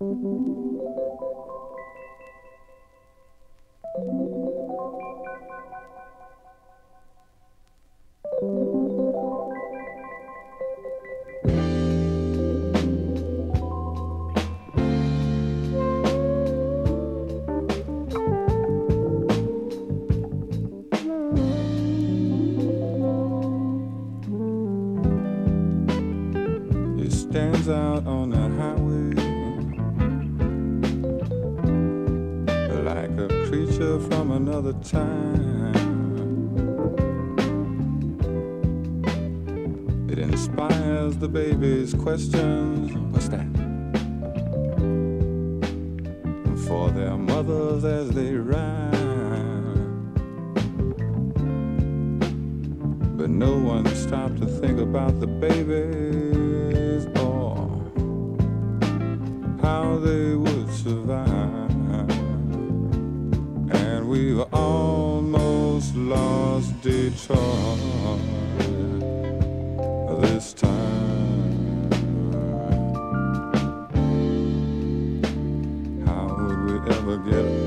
It stands out on the highway like a creature from another time. It inspires the baby's questions. What's that? For their mothers as they rhyme. But no one stopped to think about the babies or how they would survive. And we've almost lost Detroit this time. How would we ever get